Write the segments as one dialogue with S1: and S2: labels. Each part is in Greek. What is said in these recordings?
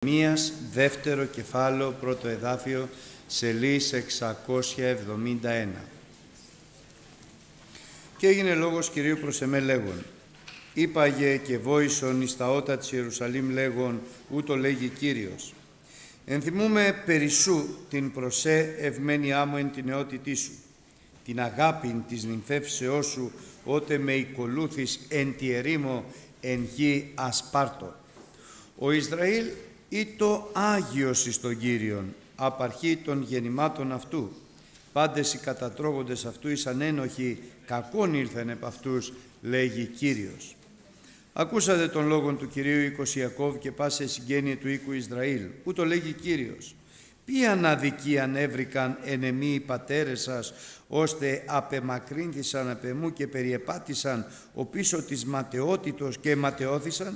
S1: Μίας, δεύτερο κεφάλαιο, πρώτο εδάφιο, σελίς 671. Και έγινε λόγος Κυρίου προς εμέ λέγον, είπαγε και βόησον εις τα ότα της Ιερουσαλήμ λέγον, ούτω λέγει Κύριος. Ενθυμούμε περισσού την προσέ ευμένειά μου εν την νεότητή σου, την αγάπην της νυμφεύσεώς σου, ότε με οικολούθης εν τη ερήμο εν γη Ασπάρτο. Ο Ισραήλ ήτο Άγιος εις τον Κύριον, απαρχή των γεννημάτων αυτού. Πάντες οι κατατρώγοντες αυτού εις ανένοχοι, κακόν ήλθεν επ' αυτούς, λέγει Κύριος. Ακούσατε τον λόγον του Κυρίου οίκος Ιακώβ και πάσε συγγένειε του οίκου Ισραήλ. Ούτω λέγει Κύριος. Ποιαν αδικίαν έβρικαν εν εμεί οι πατέρες σας, ώστε απεμακρύνθησαν απ' εμού και περιεπάτησαν ο πίσω της ματαιότητος και ματαιώθησαν.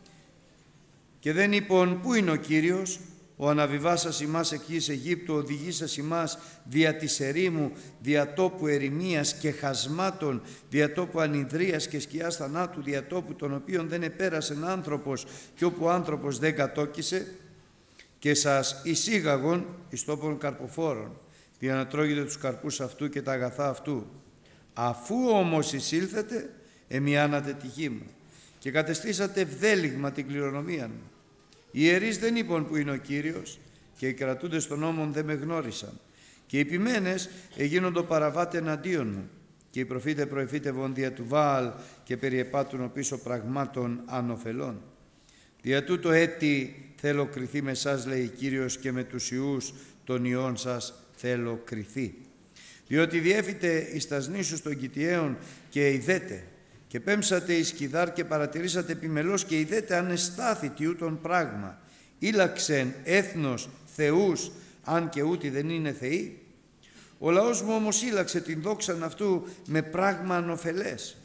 S1: Και δεν είπον, πού είναι ο Κύριος, ο αναβιβάσας ημάς εκ γης Αιγύπτου, οδηγήσας ημάς δια της ερήμου, δια τόπου ερημίας και χασμάτων, δια τόπου ανιδρίας και σκιάς θανάτου, δια τόπου τον οποίον δεν επέρασεν άνθρωπος και όπου άνθρωπος δεν κατόκισε, και σας εισήγαγον εις τόπων καρποφόρων, δια να τρώγετε τους καρπούς αυτού και τα αγαθά αυτού. Αφού όμως εισήλθετε, εμιάνατε τη γη μου και κατεστήσατε ευδέλιγμα την κληρονομία μου. Οι ιερείς δεν είπαν που είναι ο Κύριος και οι κρατούντες των νόμων δεν με γνώρισαν. Και οι ποιμένες εγίνοντο παραβάτε εναντίον μου και οι προφήτε προεφήτευον δια του Βάαλ και περιεπάτουν πίσω πραγμάτων ανοφελών. Δια τούτο έτη θέλω κριθεί με σας, λέει Κύριος, και με τους ιούς των ιών σας θέλω κριθεί. Διότι διέφυτε εις τας νήσους των Κιτιαίων και ειδέτε, και πέμψατε εις Κιδάρ και παρατηρήσατε επιμελώς και ειδέτε ανεστάθητη ούτων πράγμα. Ήλαξεν έθνος θεούς, αν και ούτι δεν είναι θεοί. Ο λαός μου όμως ήλαξε την δόξαν αυτού με πράγμα ανοφελές.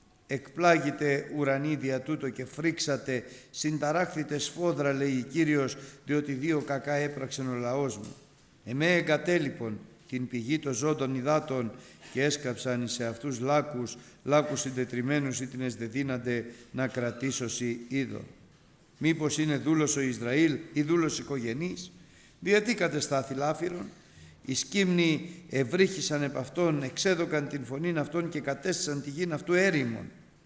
S1: Εκπλάγητε ουρανή δια τούτο και φρίξατε, συνταράχθητε σφόδρα, λέει Κύριος, διότι δύο κακά έπραξεν ο λαός μου. Εμέ εγκατέλειπον την πηγή των ζώντων υδάτων και έσκαψαν σε αυτούς λάκους συντετριμένους ή την εσδεδύνανται να κρατήσωσι είδων. Μήπως είναι δούλος ο Ισραήλ ή δούλος οικογενής, διατί κατεστάθη λάφυρον. Οι σκύμνοι ευρίχησαν επ' αυτόν, εξέδωκαν την φωνήν αυτών και κατέστησαν τη γην αυτού έρημον.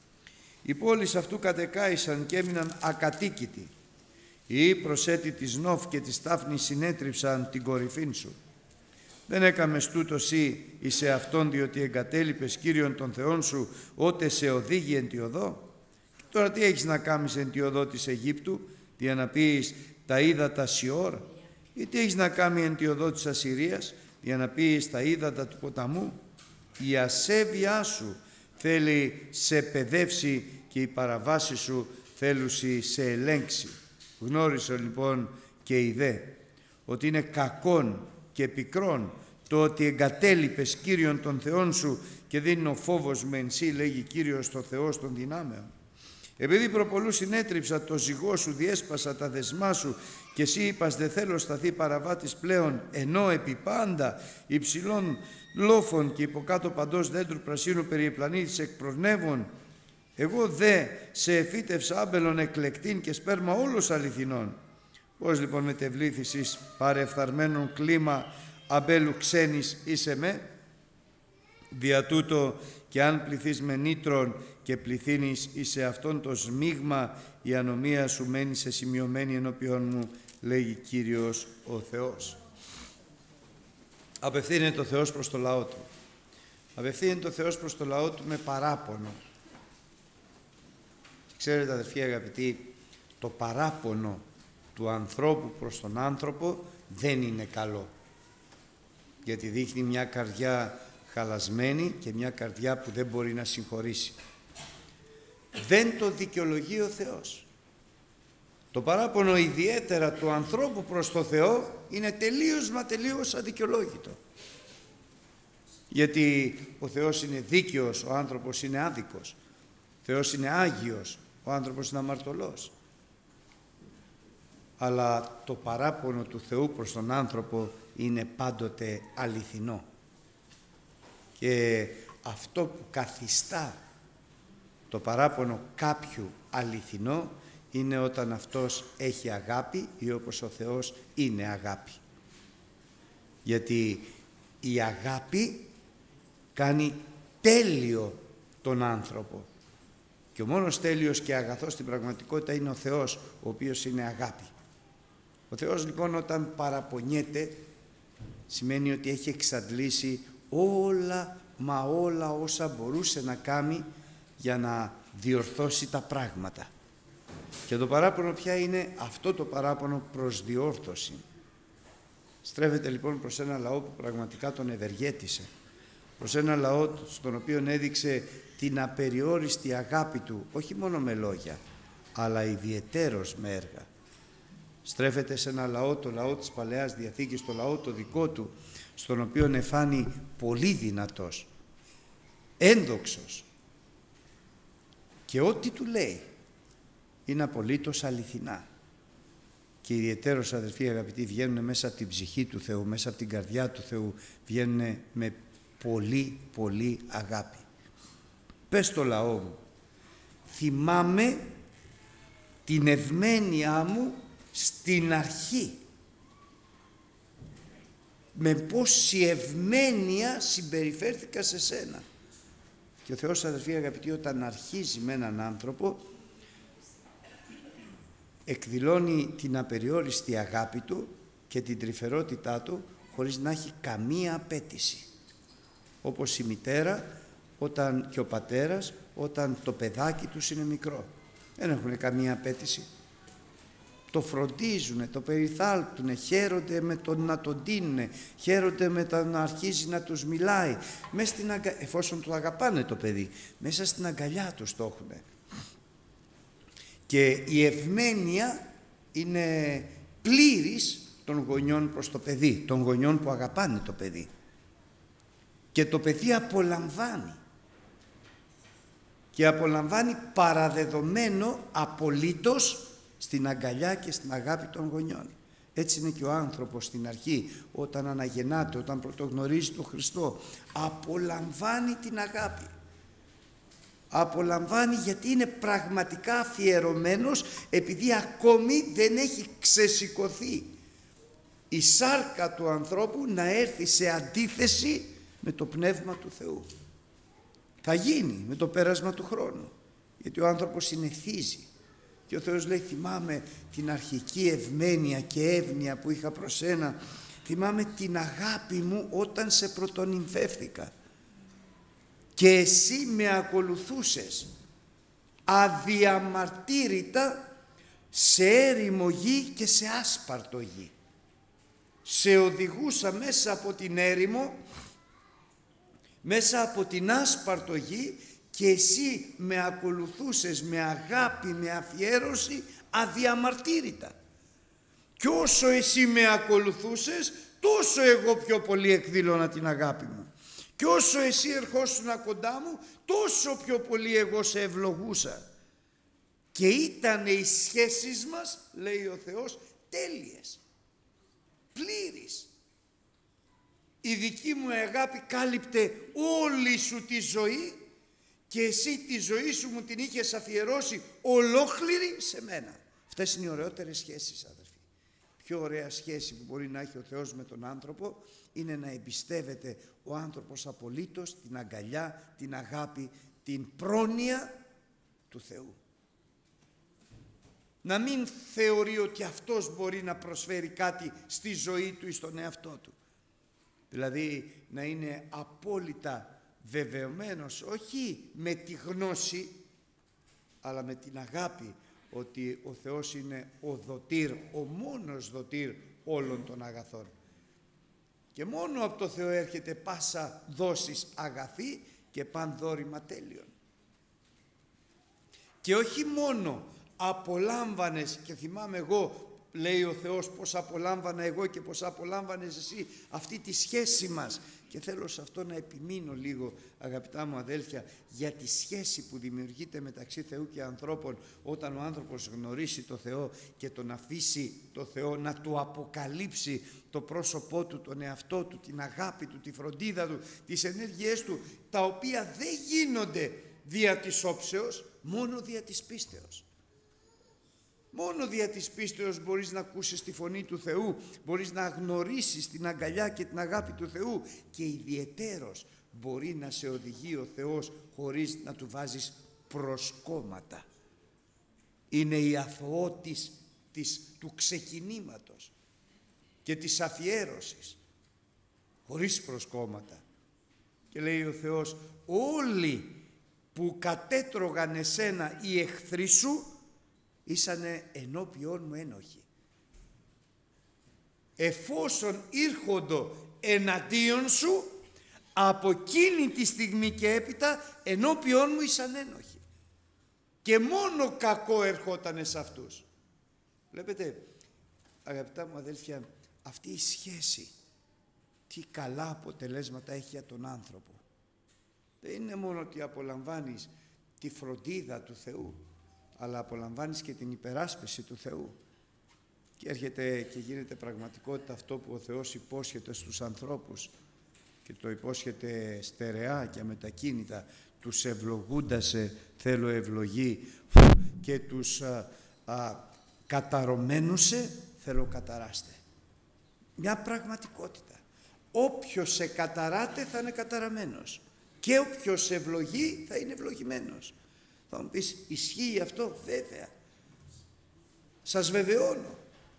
S1: Οι πόλεις αυτού κατεκάησαν και έμειναν ακατοίκητοι. Οι προσέτη της Νόφ και της Τάφνης συνέτριψαν την κορυφήν σου. Δεν έκαμες τούτο σύ εις σε αυτόν, διότι εγκατέλειπες Κύριον των Θεών σου, ότε σε οδήγει εν τη οδό. Και τώρα τι έχεις να κάνεις εν τη οδό της Αιγύπτου, για να πεις τα ύδατα Σιόρ, ή τι έχεις να κάνεις εν τη οδό της Ασσυρίας, για να πεις τα ύδατα του ποταμού. Η ασέβειά σου θέλει σε παιδεύσει και η παραβάση σου θέλουσι σε ελέγξει. Γνώρισε λοιπόν και είδε ότι είναι κακόν και πικρόν το ότι εγκατέλειπες Κύριον των Θεών σου και δεν είναι ο φόβος με εν σύ, λέγει Κύριος το Θεός των δυνάμεων. Επειδή προπολού συνέτριψα το ζυγό σου, διέσπασα τα δεσμά σου και εσύ είπας δεν θέλω σταθεί παραβάτης πλέον, ενώ επί πάντα υψηλών λόφων και υποκάτω παντός δέντρου πρασίνου περιεπλανήτης εκπρονεύων, εγώ δε σε εφύτευσα άμπελον εκλεκτήν και σπέρμα όλος αληθινών. Πώς λοιπόν μετεβλήθης εις παρεφθαρμένον κλίμα αμπέλου ξένης είσαι με, δια τούτο και αν πληθείς με νήτρον και πληθύνεις εις σε αυτόν το σμίγμα, η ανομία σου μένει σε σημειωμένη ενώπιον μου, λέγει Κύριος ο Θεός. Απευθύνεται ο Θεός προς το λαό του. Απευθύνεται ο Θεός προς το λαό του με παράπονο. Ξέρετε αδερφοί αγαπητοί, το παράπονο του ανθρώπου προς τον άνθρωπο δεν είναι καλό, γιατί δείχνει μια καρδιά χαλασμένη και μια καρδιά που δεν μπορεί να συγχωρήσει. Δεν το δικαιολογεί ο Θεός. Το παράπονο ιδιαίτερα του ανθρώπου προς το Θεό είναι τελείως μα τελείως αδικαιολόγητο, γιατί ο Θεός είναι δίκαιος, ο άνθρωπος είναι άδικος. Ο Θεός είναι Άγιος, ο άνθρωπος είναι αμαρτωλός. Αλλά το παράπονο του Θεού προς τον άνθρωπο είναι πάντοτε αληθινό. Και αυτό που καθιστά το παράπονο κάποιου αληθινό είναι όταν αυτός έχει αγάπη ή όπως ο Θεός είναι αγάπη. Γιατί η αγάπη κάνει τέλειο τον άνθρωπο. Και ο μόνος τέλειος και αγαθός στην πραγματικότητα είναι ο Θεός, ο οποίος είναι αγάπη. Ο Θεός λοιπόν όταν παραπονιέται, σημαίνει ότι έχει εξαντλήσει όλα μα όλα όσα μπορούσε να κάνει για να διορθώσει τα πράγματα. Και το παράπονο πια είναι αυτό το παράπονο προς διόρθωση. Στρέφεται λοιπόν προς ένα λαό που πραγματικά τον ευεργέτησε, προς ένα λαό στον οποίο έδειξε την απεριόριστη αγάπη του, όχι μόνο με λόγια, αλλά ιδιαιτέρως με έργα. Στρέφεται σε ένα λαό, το λαό της Παλαιάς Διαθήκης, το λαό το δικό του, στον οποίο εφάνει πολύ δυνατός, ένδοξος, και ό,τι του λέει είναι απολύτως αληθινά. Και ιδιαιτέρως, αδελφοί αγαπητοί, βγαίνουν μέσα από την ψυχή του Θεού, μέσα από την καρδιά του Θεού, βγαίνουν με πολύ πολύ αγάπη. Πες στο λαό μου, θυμάμαι την ευμένειά μου στην αρχή, με πόση ευμένεια συμπεριφέρθηκα σε σένα. Και ο Θεός, αδελφοί αγαπητοί, όταν αρχίζει με έναν άνθρωπο, εκδηλώνει την απεριόριστη αγάπη του και την τρυφερότητά του χωρίς να έχει καμία απέτηση. Όπως η μητέρα και ο πατέρας όταν το παιδάκι τους είναι μικρό. Δεν έχουν καμία απέτηση. Το φροντίζουν, το περιθάλπτουν, χαίρονται με το να τον δίνουν, χαίρονται με το να αρχίζει να τους μιλάει. Εφόσον το αγαπάνε το παιδί, μέσα στην αγκαλιά τους το έχουν. Και η ευμένεια είναι πλήρης των γονιών προς το παιδί, των γονιών που αγαπάνε το παιδί. Και το παιδί απολαμβάνει. Και απολαμβάνει παραδεδομένο απολύτως στην αγκαλιά και στην αγάπη των γονιών. Έτσι είναι και ο άνθρωπος στην αρχή, όταν αναγεννάται, όταν πρωτογνωρίζει τον Χριστό, απολαμβάνει την αγάπη. Απολαμβάνει γιατί είναι πραγματικά αφιερωμένος, επειδή ακόμη δεν έχει ξεσηκωθεί η σάρκα του ανθρώπου να έρθει σε αντίθεση με το Πνεύμα του Θεού. Θα γίνει με το πέρασμα του χρόνου, γιατί ο άνθρωπος συνηθίζει. Και ο Θεός λέει, θυμάμαι την αρχική ευμένεια και εύνοια που είχα προς σένα, θυμάμαι την αγάπη μου όταν σε πρωτονυμφεύθηκα. Και εσύ με ακολουθούσες αδιαμαρτύρητα σε έρημο γη και σε άσπαρτο γη. Σε οδηγούσα μέσα από την έρημο, μέσα από την άσπαρτο γη, και εσύ με ακολουθούσες με αγάπη, με αφιέρωση, αδιαμαρτύρητα. Και όσο εσύ με ακολουθούσες, τόσο εγώ πιο πολύ εκδήλωνα την αγάπη μου. Και όσο εσύ ερχόσουν κοντά μου, τόσο πιο πολύ εγώ σε ευλογούσα. Και ήταν οι σχέσεις μας, λέει ο Θεός, τέλειες, πλήρης. Η δική μου αγάπη κάλυπτε όλη σου τη ζωή, και εσύ τη ζωή σου μου την είχες αφιερώσει ολόκληρη σε μένα. Αυτές είναι οι ωραιότερες σχέσεις, αδελφοί. Πιο ωραία σχέση που μπορεί να έχει ο Θεός με τον άνθρωπο είναι να εμπιστεύεται ο άνθρωπος απολύτως την αγκαλιά, την αγάπη, την πρόνοια του Θεού. Να μην θεωρεί ότι αυτός μπορεί να προσφέρει κάτι στη ζωή του ή στον εαυτό του. Δηλαδή να είναι απόλυτα βεβαιωμένος, όχι με τη γνώση, αλλά με την αγάπη, ότι ο Θεός είναι ο δοτήρ, ο μόνος δοτήρ όλων των αγαθών. Και μόνο από το Θεό έρχεται πάσα δόσης αγαθή και παν δώρημα τέλειων. Και όχι μόνο απολάμβανες, και θυμάμαι εγώ, λέει ο Θεός, πως απολάμβανα εγώ και πως απολάμβανες εσύ αυτή τη σχέση μας. Και θέλω σε αυτό να επιμείνω λίγο, αγαπητά μου αδέλφια, για τη σχέση που δημιουργείται μεταξύ Θεού και ανθρώπων, όταν ο άνθρωπος γνωρίσει το Θεό και τον αφήσει το Θεό να του αποκαλύψει το πρόσωπό του, τον εαυτό του, την αγάπη του, τη φροντίδα του, τις ενέργειές του, τα οποία δεν γίνονται δια της όψεως, μόνο δια της πίστεως. Μόνο δια της πίστεως μπορείς να ακούσεις τη φωνή του Θεού, μπορείς να γνωρίσεις την αγκαλιά και την αγάπη του Θεού και ιδιαιτέρως μπορεί να σε οδηγεί ο Θεός χωρίς να του βάζεις προσκόμματα. Είναι η αθωότης του ξεκινήματος και της αφιέρωσης, χωρίς προσκόμματα. Και λέει ο Θεός, όλοι που κατέτρωγαν εσένα οι εχθροί σου ήσανε ενώπιόν μου ένοχοι. Εφόσον ήρχοντο εναντίον σου, από εκείνη τη στιγμή και έπειτα ενώπιόν μου ήσαν ένοχοι. Και μόνο κακό ερχότανε σε αυτούς. Βλέπετε, αγαπητά μου αδέλφια, αυτή η σχέση τι καλά αποτελέσματα έχει για τον άνθρωπο. Δεν είναι μόνο ότι απολαμβάνεις τη φροντίδα του Θεού, αλλά απολαμβάνεις και την υπεράσπιση του Θεού. Και έρχεται και γίνεται πραγματικότητα αυτό που ο Θεός υπόσχεται στους ανθρώπους και το υπόσχεται στερεά και αμετακίνητα. Τους ευλογούντασε θέλω ευλογή και τους καταρωμένουσε θέλω καταράστε. Μια πραγματικότητα. Όποιος σε καταράτε θα είναι καταραμένος και όποιος σε ευλογεί θα είναι ευλογημένος. Θα μου πεις, ισχύει αυτό? Βέβαια. Σας βεβαιώνω.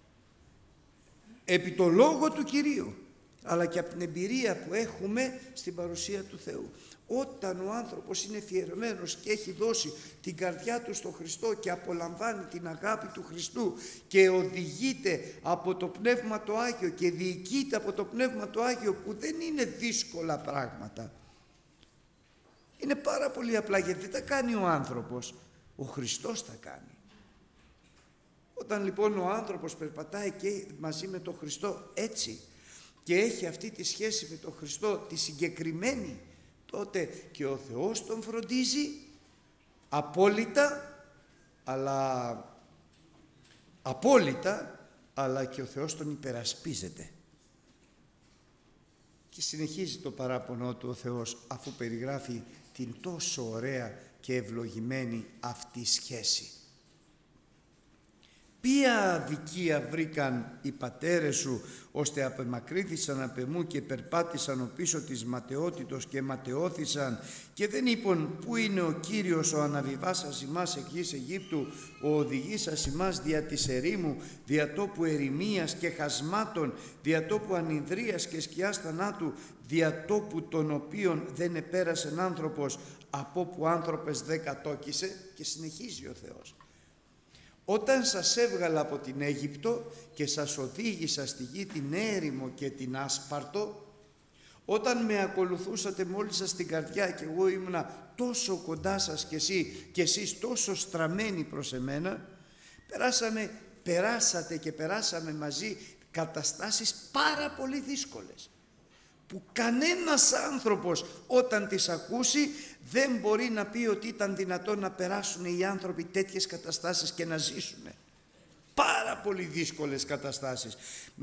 S1: Επί το λόγο του Κυρίου, αλλά και από την εμπειρία που έχουμε στην παρουσία του Θεού. Όταν ο άνθρωπος είναι αφιερωμένος και έχει δώσει την καρδιά του στο Χριστό και απολαμβάνει την αγάπη του Χριστού και οδηγείται από το Πνεύμα το Άγιο και διοικείται από το Πνεύμα το Άγιο, που δεν είναι δύσκολα πράγματα. Είναι πάρα πολύ απλά, γιατί δεν τα κάνει ο άνθρωπος, ο Χριστός τα κάνει. Όταν λοιπόν ο άνθρωπος περπατάει και μαζί με τον Χριστό έτσι και έχει αυτή τη σχέση με τον Χριστό τη συγκεκριμένη, τότε και ο Θεός τον φροντίζει απόλυτα, αλλά και ο Θεός τον υπερασπίζεται. Και συνεχίζει το παράπονο του ο Θεός, αφού περιγράφει την τόσο ωραία και ευλογημένη αυτή σχέση. Ποια αδικία βρήκαν οι πατέρες σου, ώστε απεμακρύνθησαν απ' εμού και περπάτησαν ο πίσω της ματαιότητος και ματαιώθησαν και δεν είπαν πού είναι ο Κύριος ο αναβιβάσας ημάς εκ γης Αιγύπτου, ο οδηγήσας ημάς δια της ερήμου, δια τόπου ερημίας και χασμάτων, δια τόπου ανιδρίας και σκιάς θανάτου, δια τόπου των οποίων δεν επέρασε άνθρωπος, από όπου άνθρωπος δεν κατόκισε. Και συνεχίζει ο Θεός. Όταν σας έβγαλα από την Αίγυπτο και σας οδήγησα στη γη την έρημο και την άσπαρτο, όταν με ακολουθούσατε μόλις σας την καρδιά και εγώ ήμουνα τόσο κοντά σας και εσείς τόσο στραμμένοι προς εμένα, περάσαμε μαζί καταστάσεις πάρα πολύ δύσκολες, που κανένας άνθρωπος όταν τις ακούσει δεν μπορεί να πει ότι ήταν δυνατόν να περάσουν οι άνθρωποι τέτοιες καταστάσεις και να ζήσουν. Πάρα πολύ δύσκολες καταστάσεις.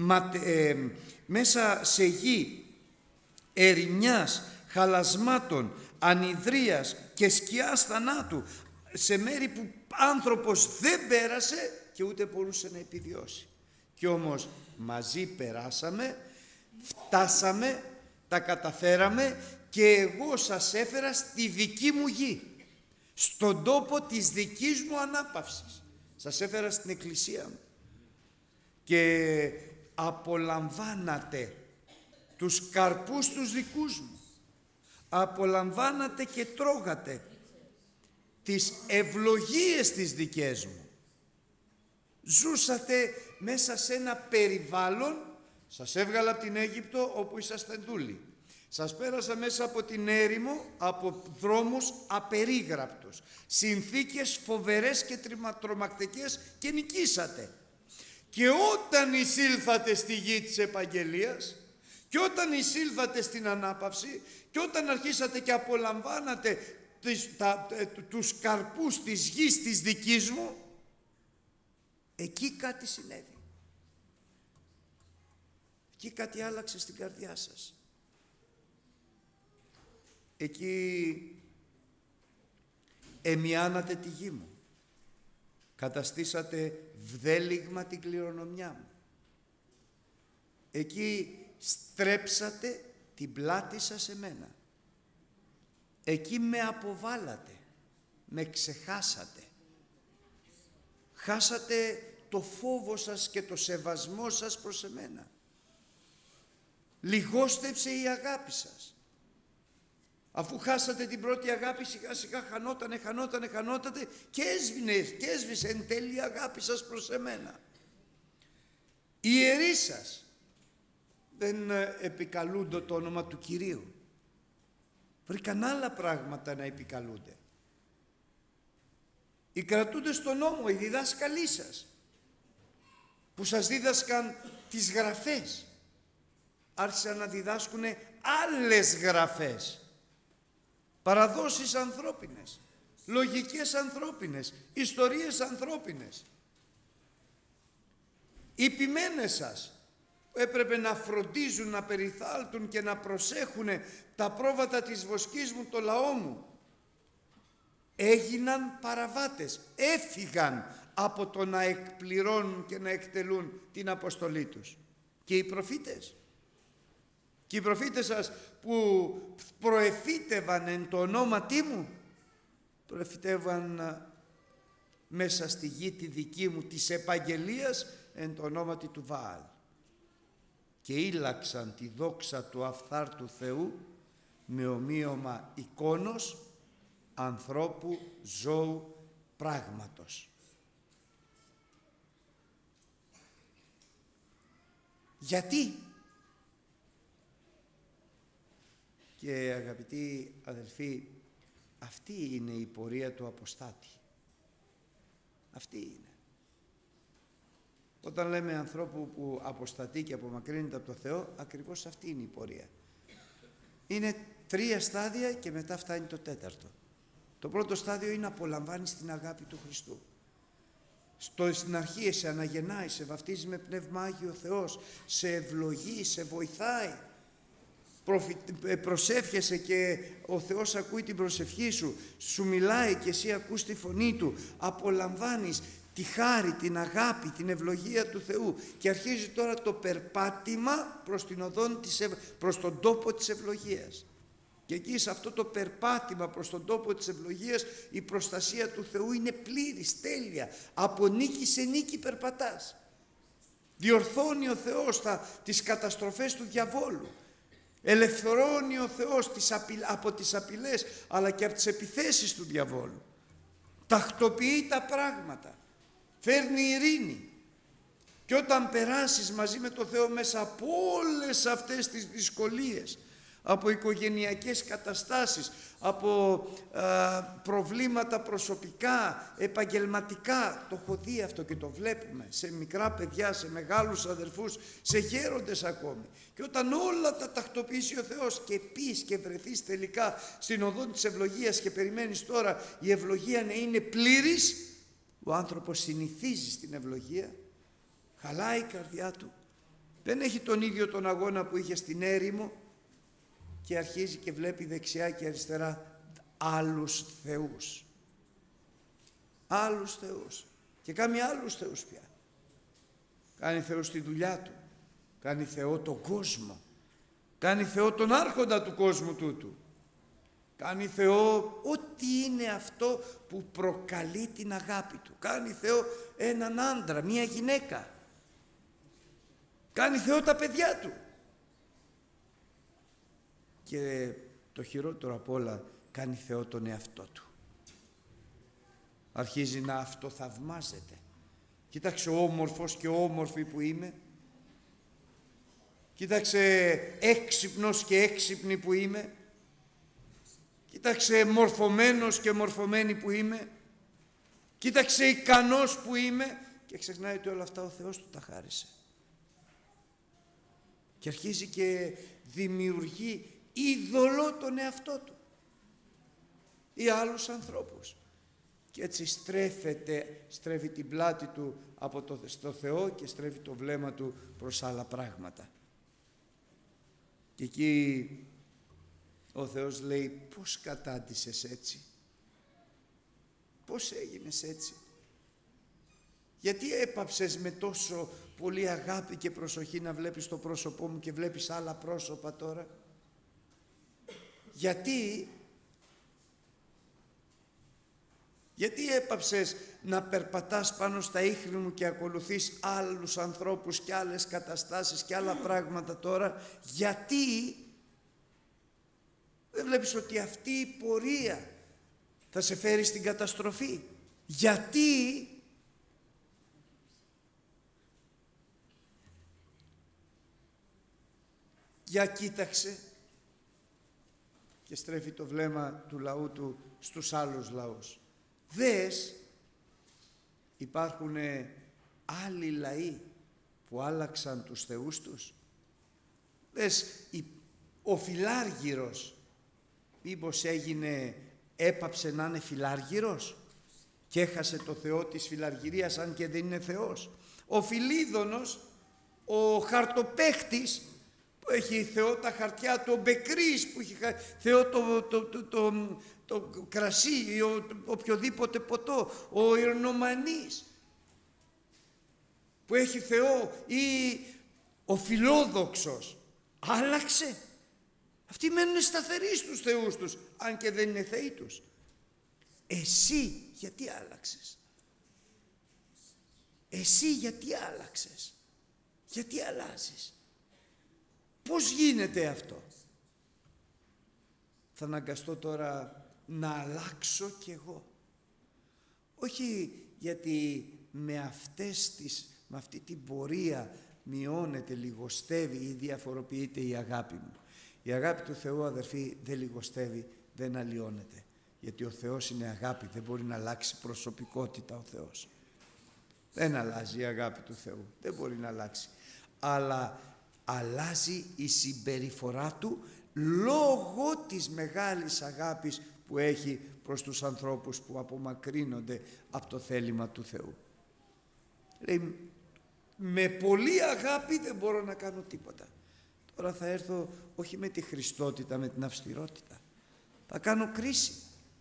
S1: Μέσα σε γη ερημιάς, χαλασμάτων, ανιδρίας και σκιάς θανάτου, σε μέρη που άνθρωπος δεν πέρασε και ούτε μπορούσε να επιβιώσει. Κι όμως μαζί περάσαμε, φτάσαμε, τα καταφέραμε και εγώ σας έφερα στη δική μου γη, στον τόπο της δικής μου ανάπαυσης. Σας έφερα στην εκκλησία μου και απολαμβάνατε τους καρπούς τους δικούς μου, απολαμβάνατε και τρώγατε τις ευλογίες τις δικές μου. Ζούσατε μέσα σε ένα περιβάλλον. Σας έβγαλα από την Αίγυπτο όπου ήσασταν δούλοι. Σας πέρασα μέσα από την έρημο, από δρόμους απερίγραπτους, συνθήκες φοβερές και τρομακτικές και νικήσατε. Και όταν εισήλθατε στη γη της επαγγελίας και όταν εισήλθατε στην ανάπαυση και όταν αρχίσατε και απολαμβάνατε τους καρπούς της γης της δικής μου, εκεί κάτι συνέβη. Εκεί κάτι άλλαξε στην καρδιά σας. Εκεί εμιάνατε τη γη μου. Καταστήσατε βδέλιγμα την κληρονομιά μου. Εκεί στρέψατε την πλάτη σας σε μένα. Εκεί με αποβάλατε, με ξεχάσατε. Χάσατε το φόβο σας και το σεβασμό σας προς εμένα. Λιγόστεψε η αγάπη σας. Αφού χάσατε την πρώτη αγάπη, σιγά σιγά χανότανε και έσβησε εν τέλει η αγάπη σας προς εμένα. Οι ιερείς σας δεν επικαλούνται το όνομα του Κυρίου. Βρήκαν άλλα πράγματα να επικαλούνται. Οι κρατούνται στον νόμο, οι διδάσκαλοι σας, που σας δίδασκαν τις γραφές, άρχισαν να διδάσκουν άλλες γραφές, παραδόσεις ανθρώπινες, λογικές ανθρώπινες, ιστορίες ανθρώπινες. Οι ποιμένες σας έπρεπε να φροντίζουν, να περιθάλτουν και να προσέχουν τα πρόβατα της βοσκής μου, το λαό μου. Έγιναν παραβάτες, έφυγαν από το να εκπληρώνουν και να εκτελούν την αποστολή τους. Και οι προφήτες, και οι προφήτες σας που προεφήτευαν εν το ονόματί μου, προεφήτευαν μέσα στη γη τη δική μου της επαγγελίας εν το ονόματι του Βαάλ, και ήλαξαν τη δόξα του αφθάρτου Θεού με ομοίωμα εικόνος ανθρώπου, ζώου, πράγματος. Γιατί? Και αγαπητοί αδελφοί, αυτή είναι η πορεία του αποστάτη. Αυτή είναι. Όταν λέμε ανθρώπου που αποστατεί και απομακρύνεται από το Θεό, ακριβώς αυτή είναι η πορεία. Είναι 3 στάδια και μετά φτάνει το 4ο. Το πρώτο στάδιο είναι να απολαμβάνεις την αγάπη του Χριστού. Στην αρχή σε αναγεννάει, σε βαφτίζει με Πνεύμα Άγιο ο Θεός, σε ευλογεί, σε βοηθάει. Προσεύχεσαι και ο Θεός ακούει την προσευχή σου, σου μιλάει και εσύ ακούς τη φωνή Του, απολαμβάνεις τη χάρη, την αγάπη, την ευλογία του Θεού και αρχίζει τώρα το περπάτημα προς τον τόπο της ευλογίας. Και εκεί σε αυτό το περπάτημα προς τον τόπο της ευλογίας η προστασία του Θεού είναι πλήρης, τέλεια. Από νίκη σε νίκη περπατάς. Διορθώνει ο Θεός τις καταστροφές του διαβόλου. Ελευθερώνει ο Θεός από τις απειλές αλλά και από τις επιθέσεις του διαβόλου. Τακτοποιεί τα πράγματα. Φέρνει ειρήνη. Και όταν περάσεις μαζί με το Θεό μέσα από όλες αυτές τις δυσκολίες, από οικογενειακές καταστάσεις, από προβλήματα προσωπικά, επαγγελματικά, το έχω δει αυτό και το βλέπουμε σε μικρά παιδιά, σε μεγάλους αδερφούς, σε γέροντες ακόμη. Και όταν όλα τα τακτοποιήσει ο Θεός και πεις και βρεθείς τελικά στην οδό της ευλογίας και περιμένεις τώρα η ευλογία να είναι πλήρης, ο άνθρωπος συνηθίζει στην ευλογία, χαλάει η καρδιά του, δεν έχει τον ίδιο τον αγώνα που είχε στην έρημο και αρχίζει και βλέπει δεξιά και αριστερά άλλους θεούς. Άλλους θεούς. Και κάνει άλλους θεούς πια. Κάνει Θεό στη δουλειά του. Κάνει Θεό τον κόσμο. Κάνει Θεό τον άρχοντα του κόσμου τούτου. Κάνει Θεό ό,τι είναι αυτό που προκαλεί την αγάπη του. Κάνει Θεό έναν άντρα, μία γυναίκα. Κάνει Θεό τα παιδιά του. Και το χειρότερο απ' όλα, κάνει Θεό τον εαυτό του. Αρχίζει να αυτοθαυμάζεται. Κοίταξε όμορφος και όμορφη που είμαι. Κοίταξε έξυπνος και έξυπνη που είμαι. Κοίταξε μορφωμένος και μορφωμένη που είμαι. Κοίταξε ικανός που είμαι. Και ξεχνάει ότι όλα αυτά ο Θεός του τα χάρισε. Και αρχίζει και δημιουργεί είδωλο τον εαυτό του ή άλλους ανθρώπους. Και έτσι στρέφει την πλάτη του στο Θεό και στρέφει το βλέμμα του προς άλλα πράγματα. Και εκεί ο Θεός λέει, πώς κατάντησες έτσι, πώς έγινες έτσι? Γιατί έπαψες με τόσο πολύ αγάπη και προσοχή να βλέπεις το πρόσωπό μου και βλέπεις άλλα πρόσωπα τώρα? Γιατί έπαψες να περπατάς πάνω στα ίχνη μου και ακολουθείς άλλους ανθρώπους και άλλες καταστάσεις και άλλα πράγματα τώρα? Γιατί δεν βλέπεις ότι αυτή η πορεία θα σε φέρει στην καταστροφή? Γιατί για κοίταξε, και στρέφει το βλέμμα του λαού του στους άλλους λαούς. Δες, υπάρχουν άλλοι λαοί που άλλαξαν τους θεούς τους. Δες, ο φιλάργυρος μήπως έπαψε να είναι φιλάργυρος και έχασε το Θεό της φιλαργυρίας, αν και δεν είναι Θεός? Ο Φιλίδωνος, ο χαρτοπαίχτης που έχει Θεό τα χαρτιά του, ο Μπεκρής που έχει Θεό το κρασί ή οποιοδήποτε ποτό, ο Ιρνομανής που έχει Θεό, ή ο Φιλόδοξος, άλλαξε? Αυτοί μένουν σταθεροί στους θεούς τους, αν και δεν είναι θεοί τους. Εσύ γιατί άλλαξες? Εσύ γιατί άλλαξες? Γιατί αλλάζεις? Πώς γίνεται αυτό? Θα αναγκαστώ τώρα να αλλάξω κι εγώ. Όχι γιατί με αυτή την πορεία μειώνεται, λιγοστεύει ή διαφοροποιείται η αγάπη μου. Η αγάπη του Θεού, αδερφοί, δεν λιγοστεύει, δεν αλλοιώνεται. Γιατί ο Θεός είναι αγάπη, δεν μπορεί να αλλάξει προσωπικότητα ο Θεός. Δεν αλλάζει η αγάπη του Θεού, δεν μπορεί να αλλάξει. Αλλά αλλάζει η συμπεριφορά του λόγω της μεγάλης αγάπης που έχει προς τους ανθρώπους που απομακρύνονται από το θέλημα του Θεού. Λέει, με πολλή αγάπη δεν μπορώ να κάνω τίποτα. Τώρα θα έρθω όχι με τη χριστότητα, με την αυστηρότητα. Θα κάνω κρίση.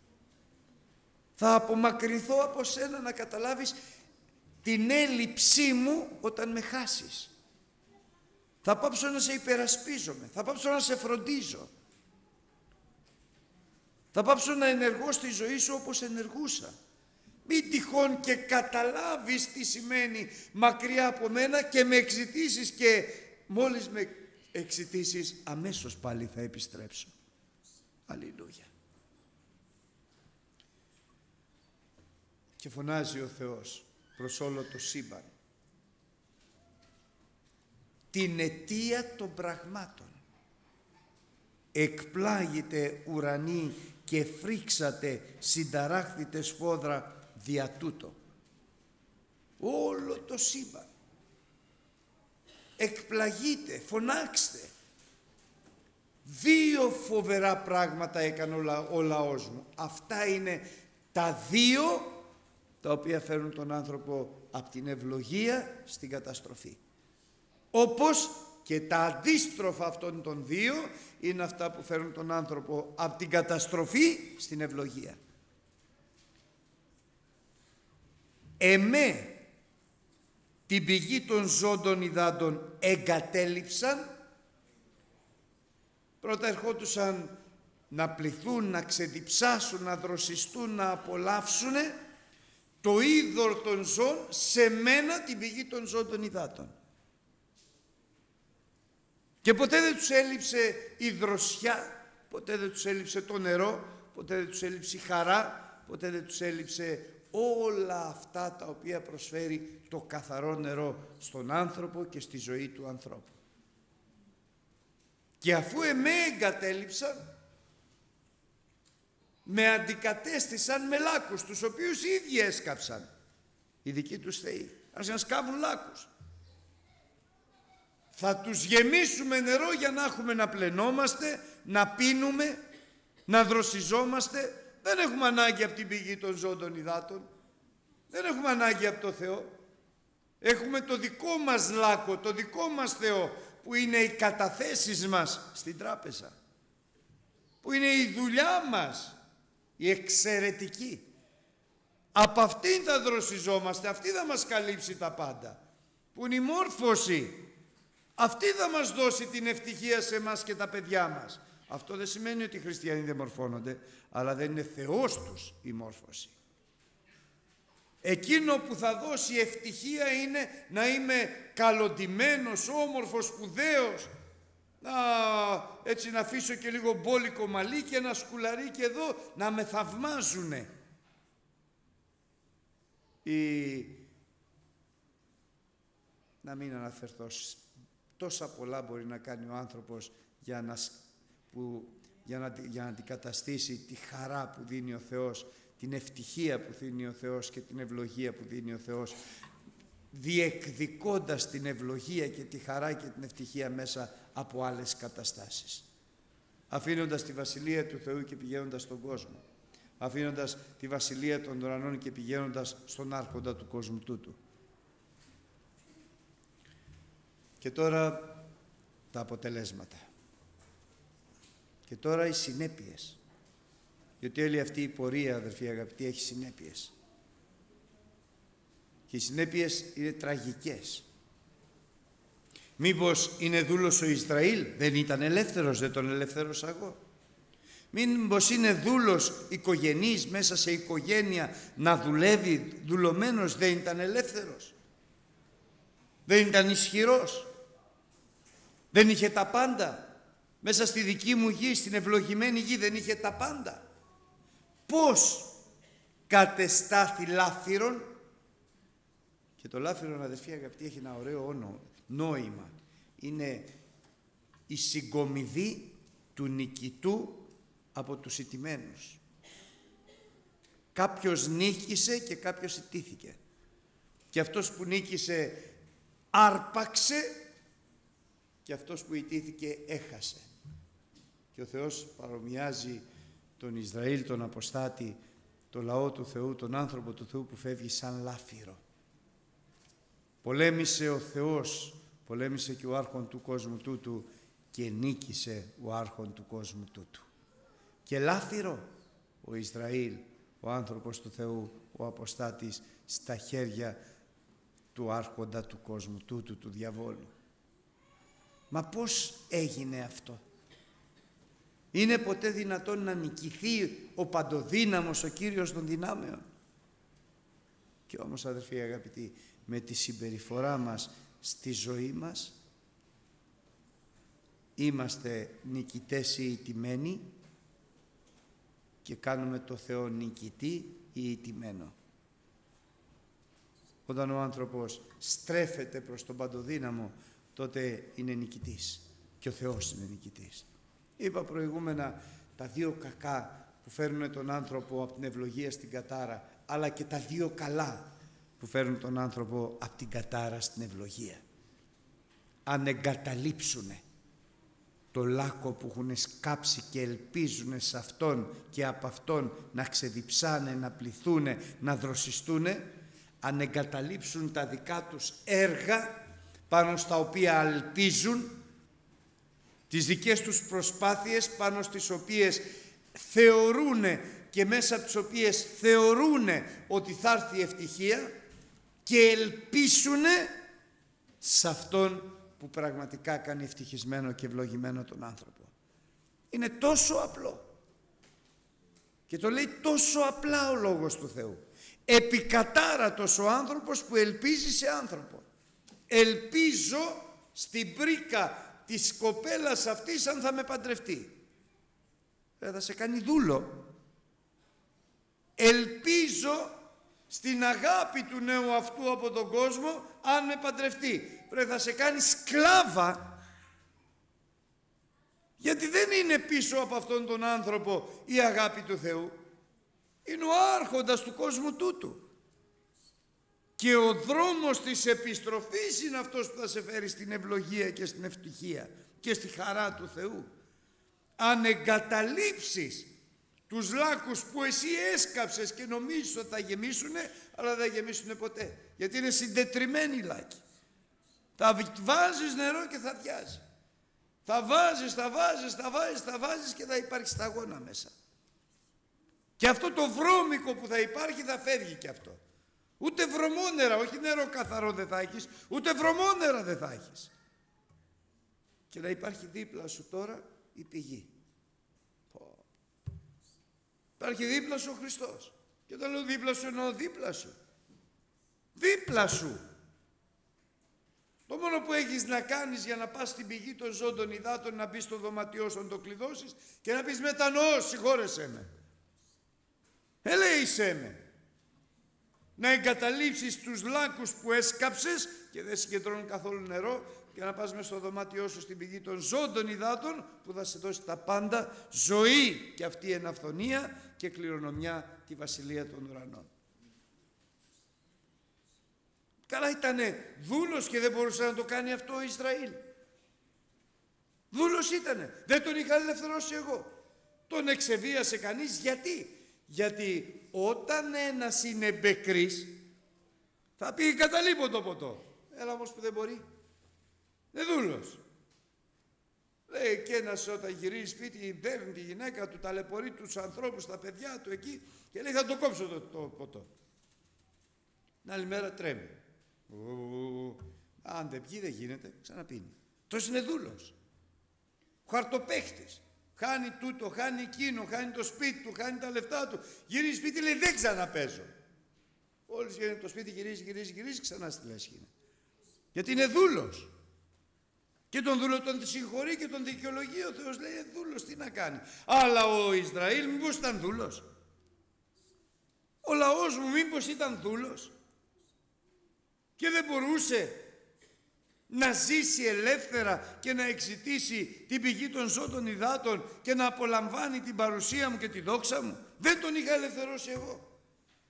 S1: Θα απομακρυνθώ από σένα να καταλάβεις την έλλειψή μου όταν με χάσεις. Θα πάψω να σε υπερασπίζομαι, θα πάψω να σε φροντίζω. Θα πάψω να ενεργώ στη ζωή σου όπως ενεργούσα. Μην τυχόν και καταλάβεις τι σημαίνει μακριά από μένα και με εξητήσεις, και μόλις με εξητήσεις αμέσως πάλι θα επιστρέψω. Αλληλούια. Και φωνάζει ο Θεός προς όλο το σύμπαν την αιτία των πραγμάτων. Εκπλάγεται ουρανή και φρίξατε συνταράχθητε σφόδρα δια τούτο. Όλο το σύμπαν. Εκπλαγείτε, φωνάξτε. Δύο φοβερά πράγματα έκανε ο λαός μου. Αυτά είναι τα δύο τα οποία φέρνουν τον άνθρωπο από την ευλογία στην καταστροφή. Όπως και τα αντίστροφα αυτών των δύο είναι αυτά που φέρνουν τον άνθρωπο από την καταστροφή στην ευλογία. Εμέ την πηγή των ζώντων υδάτων εγκατέλειψαν. Πρώτα ερχόντουσαν να πληθούν, να ξεδιψάσουν, να δροσιστούν, να απολαύσουν το είδωρ των ζώων σε μένα, την πηγή των ζώντων υδάτων. Και ποτέ δεν τους έλειψε η δροσιά, ποτέ δεν τους έλειψε το νερό, ποτέ δεν τους έλειψε η χαρά, ποτέ δεν τους έλειψε όλα αυτά τα οποία προσφέρει το καθαρό νερό στον άνθρωπο και στη ζωή του ανθρώπου. Και αφού εμέ εγκατέλειψαν, με αντικατέστησαν με λάκους, τους οποίους οι ίδιοι έσκαψαν οι δικοί τους θεοί. Άρχισαν να σκάβουν λάκους. Θα τους γεμίσουμε νερό για να έχουμε να πλενόμαστε, να πίνουμε, να δροσιζόμαστε. Δεν έχουμε ανάγκη από την πηγή των ζώντων υδάτων. Δεν έχουμε ανάγκη από το Θεό. Έχουμε το δικό μας λάκκο, το δικό μας Θεό, που είναι οι καταθέσεις μας στην τράπεζα, που είναι η δουλειά μας, η εξαιρετική. Από αυτήν θα δροσιζόμαστε, αυτή θα μας καλύψει τα πάντα. Που είναι η μόρφωση. Αυτή θα μας δώσει την ευτυχία σε εμάς και τα παιδιά μας. Αυτό δεν σημαίνει ότι οι χριστιανοί δεν μορφώνονται, αλλά δεν είναι Θεός τους η μόρφωση. Εκείνο που θα δώσει ευτυχία είναι να είμαι καλοντημένος, όμορφος, σπουδαίος, έτσι να αφήσω και λίγο μπόλικο μαλλί και ένα σκουλαρί και εδώ να με θαυμάζουνε. Να μην αναφερθώ, τόσα πολλά μπορεί να κάνει ο άνθρωπος για να αντικαταστήσει τη χαρά που δίνει ο Θεός, την ευτυχία που δίνει ο Θεός και την ευλογία που δίνει ο Θεός, διεκδικώντας την ευλογία και τη χαρά και την ευτυχία μέσα από άλλες καταστάσεις. Αφήνοντας τη Βασιλεία του Θεού και πηγαίνοντας στον κόσμο. Αφήνοντας τη Βασιλεία των ουρανών και πηγαίνοντας στον Άρχοντα του κόσμου τούτου. Και τώρα τα αποτελέσματα. Και τώρα οι συνέπειες. Γιατί όλη αυτή η πορεία, αδερφοί αγαπητοί, έχει συνέπειες. Και οι συνέπειες είναι τραγικές. Μήπως είναι δούλος ο Ισραήλ, δεν ήταν ελεύθερος, δεν τον ελευθέρωσα εγώ. Μήπως είναι δούλος οικογενής μέσα σε οικογένεια να δουλεύει, δουλωμένος, δεν ήταν ελεύθερος. Δεν ήταν ισχυρός. Δεν είχε τα πάντα. Μέσα στη δική μου γη, στην ευλογημένη γη δεν είχε τα πάντα. Πώς κατεστάθη λάφυρον? Και το λάφυρον, αδερφοί αγαπητοί, έχει ένα ωραίο νόημα. Είναι η συγκομιδή του νικητού από τους ηττημένους. Κάποιος νίκησε και κάποιος ηττήθηκε. Και αυτός που νίκησε άρπαξε και αυτός που ηττήθηκε έχασε. Και ο Θεός παρομοιάζει τον Ισραήλ, τον αποστάτη, το λαό του Θεού, τον άνθρωπο του Θεού που φεύγει σαν λάφυρο. Πολέμησε ο Θεός, πολέμησε και ο άρχον του κόσμου τούτου και νίκησε ο άρχον του κόσμου τούτου. Και λάφυρο ο Ισραήλ, ο άνθρωπος του Θεού, ο αποστάτης, στα χέρια του άρχοντα του κόσμου τούτου, του διαβόλου. Μα πώς έγινε αυτό? Είναι ποτέ δυνατόν να νικηθεί ο παντοδύναμος, ο Κύριος των δυνάμεων? Και όμως, αδερφοί αγαπητοί, με τη συμπεριφορά μας στη ζωή μας είμαστε νικητές ή ηττημένοι και κάνουμε το Θεό νικητή ή ηττημένο. Όταν ο άνθρωπος στρέφεται προς τον παντοδύναμο, τότε είναι νικητής και ο Θεός είναι νικητής. Είπα προηγούμενα τα δύο κακά που φέρνουν τον άνθρωπο από την ευλογία στην κατάρα, αλλά και τα δύο καλά που φέρνουν τον άνθρωπο από την κατάρα στην ευλογία. Αν εγκαταλείψουνε το λάκκο που έχουν σκάψει και ελπίζουν σε αυτόν και από αυτόν να ξεδιψάνε, να πληθούνε, να δροσιστούνε, αν εγκαταλείψουν τα δικά τους έργα πάνω στα οποία ελπίζουν, τις δικές τους προσπάθειες πάνω στις οποίες θεωρούν και μέσα από τις οποίες θεωρούν ότι θα έρθει η ευτυχία και ελπίσουν σε αυτόν που πραγματικά κάνει ευτυχισμένο και ευλογημένο τον άνθρωπο. Είναι τόσο απλό και το λέει τόσο απλά ο Λόγος του Θεού. Επικατάρατος ο άνθρωπος που ελπίζει σε άνθρωπο. Ελπίζω στην πρίκα της κοπέλας αυτής αν θα με παντρευτεί. Θα σε κάνει δούλο. Ελπίζω στην αγάπη του νέου αυτού από τον κόσμο αν με παντρευτεί. Θα σε κάνει σκλάβα. Γιατί δεν είναι πίσω από αυτόν τον άνθρωπο η αγάπη του Θεού. Είναι ο άρχοντας του κόσμου τούτου. Και ο δρόμος της επιστροφής είναι αυτός που θα σε φέρει στην ευλογία και στην ευτυχία και στη χαρά του Θεού. Αν εγκαταλείψεις τους λάκκους που εσύ έσκαψες και νομίζεις ότι θα γεμίσουνε, αλλά δεν θα γεμίσουνε ποτέ. Γιατί είναι συντετριμμένοι οι λάκκοι. Θα βάζεις νερό και θα αδειάζει. Θα βάζεις και θα υπάρχει σταγόνα μέσα. Και αυτό το βρώμικο που θα υπάρχει θα φεύγει και αυτό. Ούτε βρωμόνερα, όχι νερό καθαρό δεν θα έχεις, ούτε βρωμόνερα δεν θα έχεις. Και να υπάρχει δίπλα σου τώρα η πηγή. Υπάρχει δίπλα σου ο Χριστός. Και όταν λέω δίπλα σου εννοώ δίπλα σου. Δίπλα σου. Το μόνο που έχεις να κάνεις για να πας στην πηγή των ζώντων υδάτων, να μπεις στο δωματιό σου, να το κλειδώσεις και να πεις μετανοώ, συγχώρεσέ με. Ελέησέ με. Να εγκαταλείψεις τους λάκκους που έσκαψες και δεν συγκεντρώνουν καθόλου νερό και να πας μέσα στο δωμάτιό σου στην πηγή των ζώντων υδάτων που θα σε δώσει τα πάντα, ζωή και αυτή εν αυθονία και κληρονομιά τη βασιλεία των ουρανών. Καλά ήτανε δούλος και δεν μπορούσε να το κάνει αυτό ο Ισραήλ. Δούλος ήτανε. Δεν τον είχα ελευθερώσει εγώ. Τον εξεβίασε κανείς. Γιατί? Γιατί όταν ένας είναι μπεκρής θα πει καταλείπω το ποτό. Έλα όμως που δεν μπορεί. Δεν δούλος. Λέει και ένας όταν γυρίζει σπίτι παίρνει τη γυναίκα του, ταλαιπωρεί τους ανθρώπους, τα παιδιά του εκεί και λέει θα το κόψω το ποτό. Την άλλη μέρα τρέμει. Αν δεν πιει δεν γίνεται, ξαναπίνει. Τόσο είναι δούλος. Χαρτοπαίχτης. Χάνει τούτο, χάνει εκείνο, χάνει το σπίτι του, χάνει τα λεφτά του. Γυρίζει σπίτι, λέει δεν ξαναπαίζω. Όλες βγαίνει από το σπίτι, γυρίζει, ξανά στη λέσχη είναι. Γιατί είναι δούλος. Και τον δούλο τον συγχωρεί και τον δικαιολογεί. Ο Θεός λέει δούλος, τι να κάνει. Αλλά ο Ισραήλ μήπως ήταν δούλος. Ο λαός μου μήπως ήταν δούλος. Και δεν μπορούσε να ζήσει ελεύθερα και να εξητήσει την πηγή των ζώντων υδάτων και να απολαμβάνει την παρουσία μου και τη δόξα μου. Δεν τον είχα ελευθερώσει εγώ.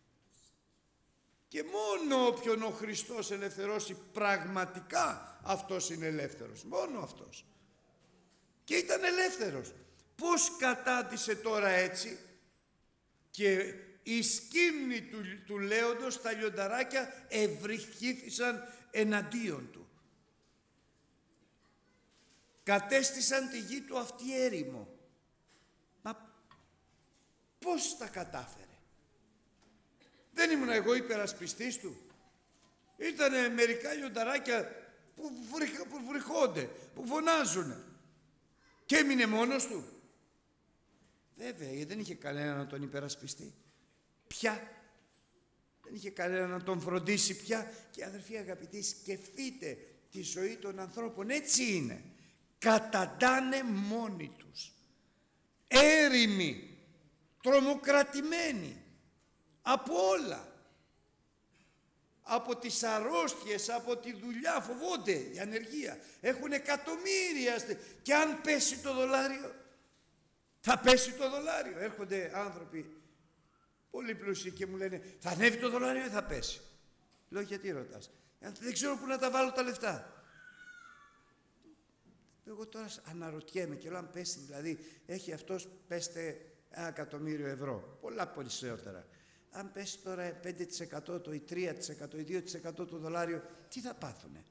S1: Και μόνο όποιον ο Χριστός ελευθερώσει πραγματικά, αυτός είναι ελεύθερος. Μόνο αυτός. Και ήταν ελεύθερος. Πώς κατάτησε τώρα έτσι? Και η σκύμνη του λέοντος, τα λιονταράκια ευρυχήθησαν εναντίον του. Κατέστησαν τη γη του αυτή έρημο. Μα πώς τα κατάφερε? Δεν ήμουν εγώ υπερασπιστής του. Ήτανε μερικά λιονταράκια που βρυχώνται, που φωνάζουνε. Και έμεινε μόνος του. Βέβαια, δεν είχε κανένα να τον υπερασπιστεί. Πια. Δεν είχε κανένα να τον φροντίσει πια. Και αδερφοί αγαπητοί, σκεφτείτε τη ζωή των ανθρώπων. Έτσι είναι. Καταντάνε μόνοι τους. Έρημοι. Τρομοκρατημένοι. Από όλα. Από τις αρρώστιες, από τη δουλειά, φοβόνται η ανεργία. Έχουν εκατομμύρια. Και αν πέσει το δολάριο, θα πέσει το δολάριο. Έρχονται άνθρωποι πολύ πλούσιοι και μου λένε θα ανέβει το δολάριο ή θα πέσει? Λέω γιατί ρωτάς? Δεν ξέρω πού να τα βάλω τα λεφτά. Εγώ τώρα αναρωτιέμαι και λέω αν πέσει, δηλαδή έχει αυτός πέστε 1.000.000 ευρώ, πολλά περισσότερα. Αν πέσει τώρα 5% το ή 3% ή 2% το δολάριο, τι θα πάθουνε?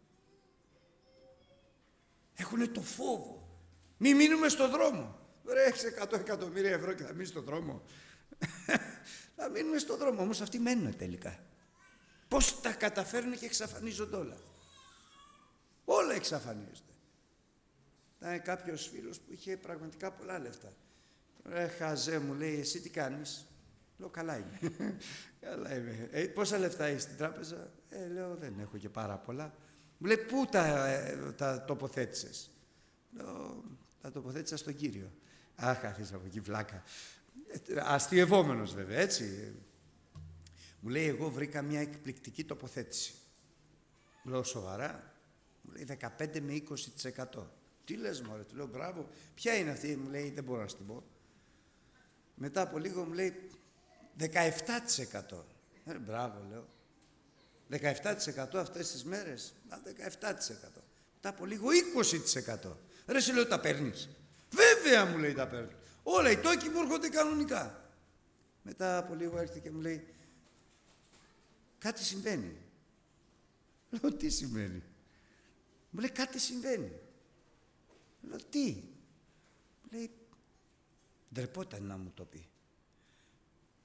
S1: Έχουνε το φόβο. Μη μείνουμε στο δρόμο. Ρε, έχεις 100.000.000 ευρώ και θα μείνεις στο δρόμο. Θα μείνουμε στο δρόμο, όμως αυτοί μένουν τελικά. Πώς τα καταφέρνουν και εξαφανίζονται όλα. Όλα εξαφανίζονται. Ήταν κάποιος φίλος που είχε πραγματικά πολλά λεφτά. Ρε χαζέ μου, λέει, εσύ τι κάνεις? Λέω καλά είμαι. Καλά είμαι. Πόσα λεφτά έχεις στην τράπεζα? Λέω δεν έχω και πάρα πολλά. Μου λέει πού τα τοποθέτησες? Λέω τα τοποθέτησα στον Κύριο. Αχ, αφήσα από εκεί βλάκα. Αστειευόμενος βέβαια, έτσι. Μου λέει εγώ βρήκα μια εκπληκτική τοποθέτηση. Λέω σοβαρά? Μου λέει 15 με 20%. Τι λες μωρέ? Του λέω μπράβο. Ποια είναι αυτή? Μου λέει δεν μπορώ να σου την πω. Μετά από λίγο μου λέει 17%. Μπράβο λέω. 17% αυτές τις μέρες. 17%. Μετά από λίγο 20%. Ρε σου λέω τα παίρνεις? Βέβαια μου λέει τα παίρνω. Όλα οι τόκοι μου έρχονται κανονικά. Μετά από λίγο έρχεται και μου λέει κάτι συμβαίνει. Λέω τι συμβαίνει? Μου λέει κάτι συμβαίνει. Λέω τι? Μου λέει ντρεπόταν να μου το πει.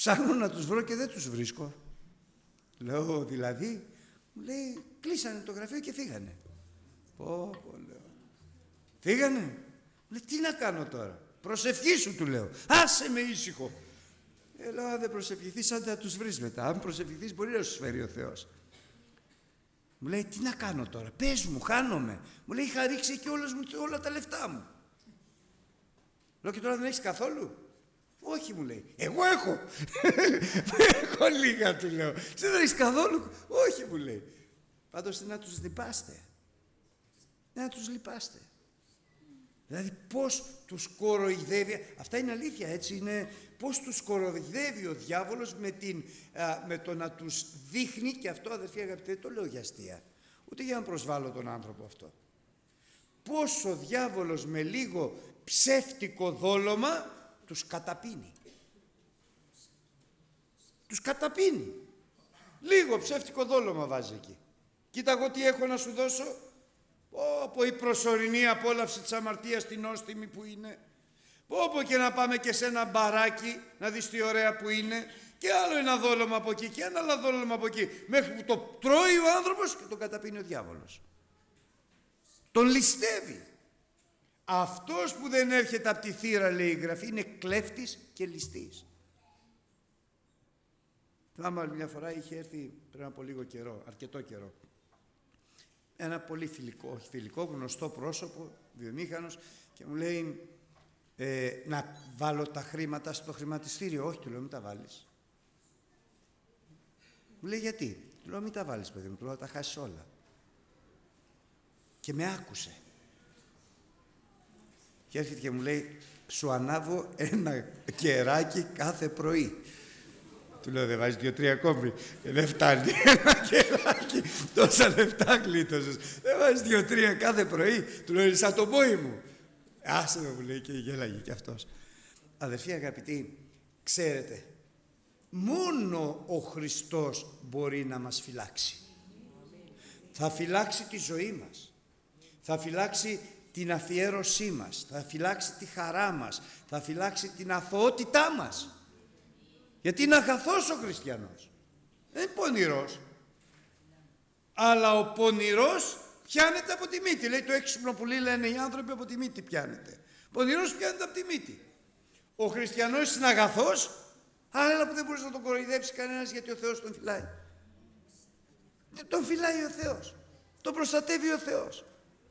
S1: Ψάχνω να τους βρω και δεν τους βρίσκω. Λέω, δηλαδή? Μου λέει, κλείσανε το γραφείο και φύγανε. Πω, λέω. Φύγανε? Μου λέει, τι να κάνω τώρα? Προσευχή σου, του λέω. Άσε με ήσυχο. Λέω, αν δεν προσευχηθείς, άντε να τους βρεις μετά. Αν προσευχηθείς, μπορεί να σου φέρει ο Θεός. Μου λέει, τι να κάνω τώρα? Πες μου, χάνομαι. Μου λέει, είχα ρίξει εκεί όλα τα λεφτά μου. Λέω, και τώρα δεν έχεις καθόλου? Όχι, μου λέει. Εγώ έχω. Έχω λίγα, του λέω. Εσύ δεν έχεις καθόλου? Όχι, μου λέει. Πάντως να τους λυπάστε. Να τους λυπάστε. Δηλαδή πώς τους κοροϊδεύει. Αυτά είναι αλήθεια, έτσι είναι. Πώς τους κοροϊδεύει ο διάβολος με το να τους δείχνει. Και αυτό, αδερφοί αγαπητοί, δεν το λέω για αστεία, ούτε για να προσβάλλω τον άνθρωπο αυτό. Πώς ο διάβολος με λίγο ψεύτικο δόλωμα τους καταπίνει. Τους καταπίνει. Λίγο ψεύτικο δόλωμα βάζει εκεί. Κοίτα εγώ τι έχω να σου δώσω. Πω η προσωρινή απόλαυση της αμαρτίας στην νόστιμη που είναι. Πω και να πάμε και σε ένα μπαράκι να δεις τι ωραία που είναι. Και άλλο ένα δόλωμα από εκεί και ένα άλλο δόλωμα από εκεί. Μέχρι που το τρώει ο άνθρωπος και τον καταπίνει ο διάβολος. Τον ληστεύει. Αυτός που δεν έρχεται από τη θύρα, λέει η Γραφή, είναι κλέφτης και ληστής. Θυμάμαι άλλη μια φορά, είχε έρθει πριν από λίγο καιρό, αρκετό καιρό, ένα πολύ φιλικό, γνωστό πρόσωπο, βιομήχανος, και μου λέει να βάλω τα χρήματα στο χρηματιστήριο. Όχι, του λέω, μην τα βάλεις. Μου λέει, γιατί? Του λέω, μην τα βάλεις, παιδί μου, του λέω, θα τα χάσεις όλα. Και με άκουσε. Και έρχεται και μου λέει, σου ανάβω ένα κεράκι κάθε πρωί. Του λέω, δεν βάζεις 2-3 ακόμη? Δεν φτάνει ένα κεράκι, τόσα λεφτά γλίτωσες. Δεν βάζεις 2-3 κάθε πρωί? Του λέω, είναι σαν το μπόι μου. Άσε με, μου λέει, και γέλαγε κι αυτός. Αδερφοί αγαπητοί, ξέρετε, μόνο ο Χριστός μπορεί να μας φυλάξει. Θα φυλάξει τη ζωή μας. Θα φυλάξει την αφιέρωσή μας. Θα φυλάξει τη χαρά μας. Θα φυλάξει την αθωότητά μας. Γιατί είναι αγαθός ο χριστιανός. Δεν είναι πονηρός. Αλλά ο πονηρός πιάνεται από τη μύτη. Λέει το έξυπνο πουλί, λένε οι άνθρωποι, από τη μύτη πιάνεται. Πονηρός πιάνεται από τη μύτη. Ο χριστιανός είναι αγαθός, αλλά που δεν μπορείς να τον κοροϊδέψει κανένας, γιατί ο Θεός τον φυλάει. Τον φυλάει ο Θεός. Τον προστατεύει ο Θεός.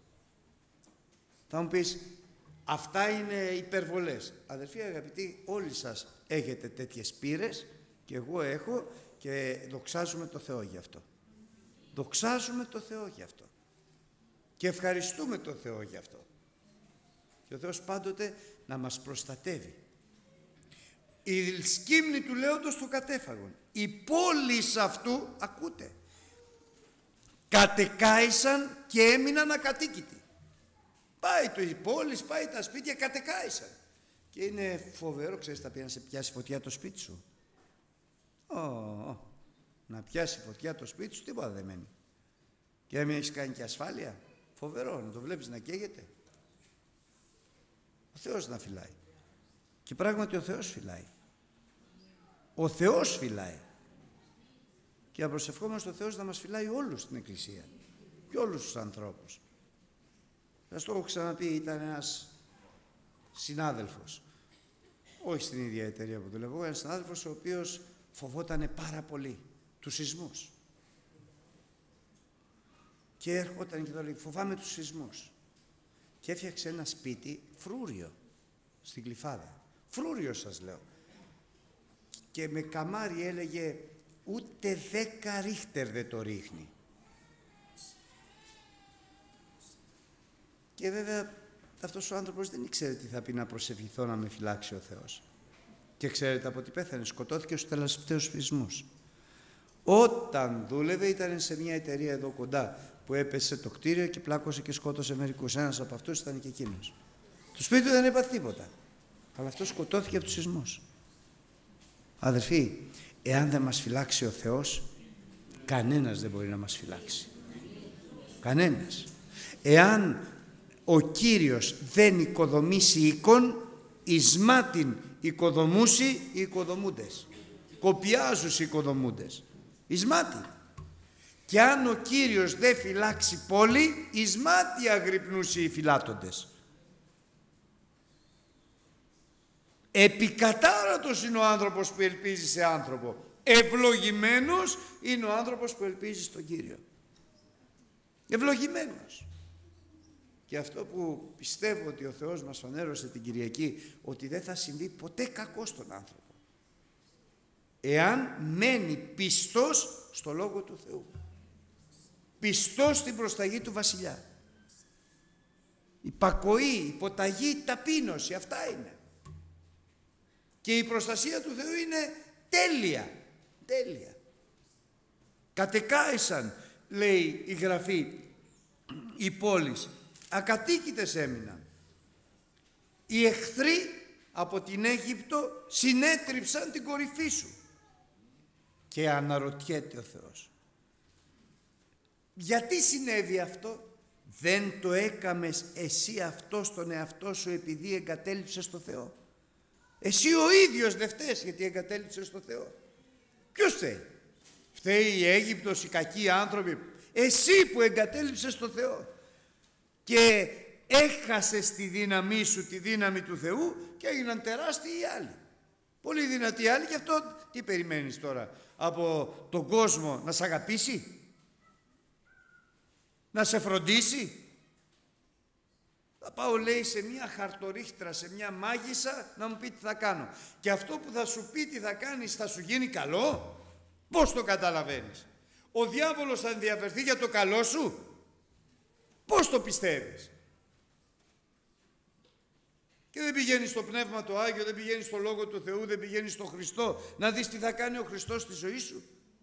S1: Θα μου πεις, αυτά είναι υπερβολές. Αδερφοί αγαπητοί, όλοι σας έχετε τέτοιες πείρες και εγώ έχω, και δοξάζουμε το Θεό γι' αυτό. Δοξάζουμε το Θεό γι' αυτό. Και ευχαριστούμε το Θεό γι' αυτό. Και ο Θεός πάντοτε να μας προστατεύει. Η σκύμνη του λέοντος το κατέφαγον. Οι πόλεις αυτού, ακούτε, κατεκάησαν και έμειναν ακατοίκητοι. Πάει οι πόλεις, πάει τα σπίτια, κατεκάησαν. Και είναι φοβερό, ξέρεις, θα πει να σε πιάσει φωτιά το σπίτι σου. Να πιάσει φωτιά το σπίτι σου, τίποτα δεν μένει. Και να μην έχεις κάνει και ασφάλεια. Φοβερό, να το βλέπεις να καίγεται. Ο Θεός να φυλάει. Και πράγματι ο Θεός φυλάει. Ο Θεός φυλάει. Και να προσευχόμαστε ο Θεός να μας φυλάει όλους στην Εκκλησία. Και όλους τους ανθρώπους. Θα το έχω ξαναπεί, ήταν ένας συνάδελφος. Όχι στην ίδια εταιρεία που δουλεύω, ένας συνάδελφος ο οποίος φοβότανε πάρα πολύ τους σεισμούς. Και έρχονταν και το λέει, φοβάμαι τους σεισμούς. Και έφτιαξε ένα σπίτι φρούριο στην Γλυφάδα. Φρούριο σας λέω. Και με καμάρι έλεγε, ούτε 10 ρίχτερ δεν το ρίχνει. Και βέβαια αυτός ο άνθρωπος δεν ήξερε τι θα πει να προσευχηθώ να με φυλάξει ο Θεός. Και ξέρετε από τι πέθανε? Σκοτώθηκε στους τελευταίους σεισμούς. Όταν δούλευε ήταν σε μια εταιρεία εδώ κοντά που έπεσε το κτίριο και πλάκωσε και σκότωσε μερικούς. Ένας από αυτούς ήταν και εκείνος. Το σπίτι του δεν έπαθε τίποτα. Αλλά αυτός σκοτώθηκε από τους σεισμούς. Αδερφοί, εάν δεν μας φυλάξει ο Θεός, κανένας δεν μπορεί να μας φυλάξει. Κανένας. Εάν ο Κύριος δεν οικοδομήσει οίκον, εις μάτιν οικοδομούσι οι οικοδομούντες. κοπιάζους οι οικοδομούντες. Εις μάτι. Και αν ο Κύριος δεν φυλάξει πόλη, εις μάτι αγρυπνούσι οι φυλάτοντες. Επικατάρατος είναι ο άνθρωπος που ελπίζει σε άνθρωπο. Ευλογημένος είναι ο άνθρωπος που ελπίζει στον Κύριο. Ευλογημένος. Και αυτό που πιστεύω ότι ο Θεός μας φανέρωσε την Κυριακή, ότι δεν θα συμβεί ποτέ κακό στον άνθρωπο, εάν μένει πιστός στο Λόγο του Θεού, πιστός στην προσταγή του Βασιλιά. Υπακοή, υποταγή, ταπείνωση, αυτά είναι. Και η προστασία του Θεού είναι τέλεια. Τέλεια. Κατεκάησαν, λέει η Γραφή, οι πόλεις. Ακατοίκητες έμειναν. Οι εχθροί από την Αίγυπτο συνέτριψαν την κορυφή σου. Και αναρωτιέται ο Θεός, γιατί συνέβη αυτό? Δεν το έκαμες εσύ αυτό στον εαυτό σου επειδή εγκατέλειψες το Θεό? Εσύ ο ίδιος δεν φταίς γιατί εγκατέλειψες το Θεό. Ποιος φταίει? Φταίει η Αίγυπτος, οι κακοί άνθρωποι? Εσύ που εγκατέλειψες το Θεό και έχασες τη δύναμή σου, τη δύναμη του Θεού, και έγιναν τεράστιοι οι άλλοι. Πολύ δυνατοί άλλοι. Και αυτό τι περιμένεις τώρα από τον κόσμο? Να σε αγαπήσει? Να σε φροντίσει? Θα πάω, λέει, σε μια χαρτορίχτρα, σε μια μάγισσα να μου πει τι θα κάνω. Και αυτό που θα σου πει τι θα κάνεις θα σου γίνει καλό? Πώς το καταλαβαίνεις? Ο διάβολος θα ενδιαφερθεί για το καλό σου? Πώς το πιστεύεις? Και δεν πηγαίνεις στο Πνεύμα το Άγιο, δεν πηγαίνεις στο Λόγο του Θεού, δεν πηγαίνεις στο Χριστό να δεις τι θα κάνει ο Χριστός στη ζωή σου?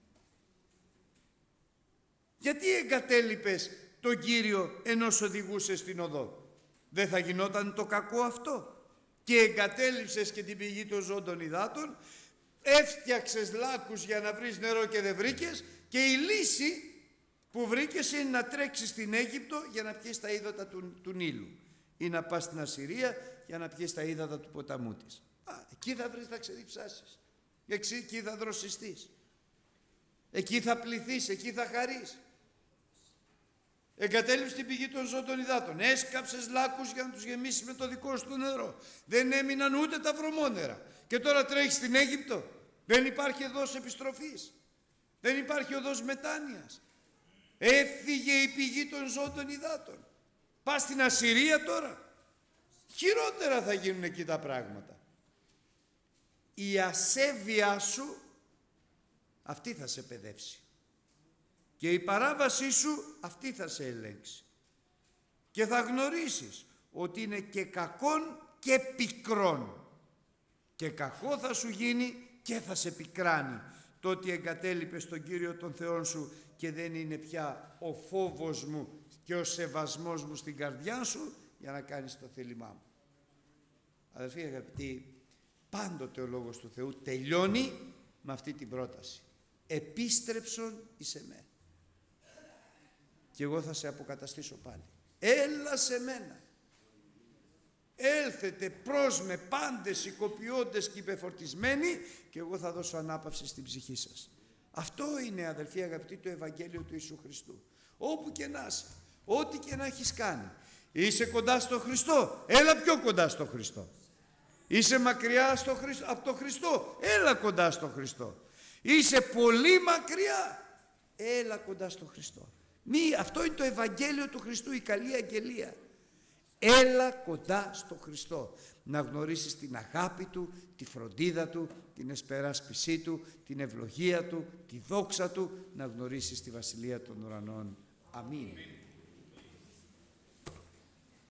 S1: Γιατί εγκατέλειπες τον Κύριο ενώ οδηγούσες στην οδό? Δεν θα γινόταν το κακό αυτό? Και εγκατέλειψες και την πηγή των ζώντων υδάτων, έφτιαξες λάκους για να βρεις νερό και δεν βρήκες, και η λύση που βρήκες είναι να τρέξεις στην Αίγυπτο για να πιεις τα ύδατα του Νείλου, ή να πας στην Ασσυρία για να πιεις τα ύδατα του ποταμού της. Εκεί θα βρεις να ξεδιψάσεις, εκεί θα δροσιστείς, εκεί θα πληθείς, εκεί θα χαρείς. Εγκατέλειψες την πηγή των ζώντων υδάτων, έσκαψες λάκους για να τους γεμίσεις με το δικό σου το νερό. Δεν έμειναν ούτε τα βρωμόνερα. Και τώρα τρέχεις στην Αίγυπτο. Δεν υπάρχει οδός επιστροφής. Δεν υπάρχει οδός μετάνοιας. Έφυγε η πηγή των ζώντων υδάτων. Πας στην Ασσυρία τώρα. Χειρότερα θα γίνουν εκεί τα πράγματα. Η ασέβεια σου αυτή θα σε παιδεύσει. Και η παράβασή σου αυτή θα σε ελέγξει. Και θα γνωρίσεις ότι είναι και κακόν και πικρόν. Και κακό θα σου γίνει και θα σε πικράνει το ότι εγκατέλειπες τον Κύριο τον Θεόν σου και δεν είναι πια ο φόβος μου και ο σεβασμός μου στην καρδιά σου για να κάνεις το θέλημά μου. Αδελφοί αγαπητοί, πάντοτε ο Λόγος του Θεού τελειώνει με αυτή την πρόταση. Επίστρεψον εις εμέ. Και εγώ θα σε αποκαταστήσω πάλι. Έλα σε μένα. Έλθετε προς με πάντες οικοποιώντες και υπεφορτισμένοι και εγώ θα δώσω ανάπαυση στην ψυχή σας. Αυτό είναι, αδελφοί αγαπητοί, το Ευαγγέλιο του Ιησού Χριστού. Όπου και να είσαι, ό,τι και να έχεις κάνει. Είσαι κοντά στο Χριστό, έλα πιο κοντά στο Χριστό. Είσαι μακριά από το Χριστό, έλα κοντά στο Χριστό. Είσαι πολύ μακριά, έλα κοντά στο Χριστό. Αυτό είναι το Ευαγγέλιο του Χριστού, η καλή αγγελία. Έλα κοντά στο Χριστό, να γνωρίσεις την αγάπη Του, τη φροντίδα Του, την εσπεράσπισή Του, την ευλογία Του, τη δόξα Του, να γνωρίσεις τη Βασιλεία των Ουρανών. Αμήν.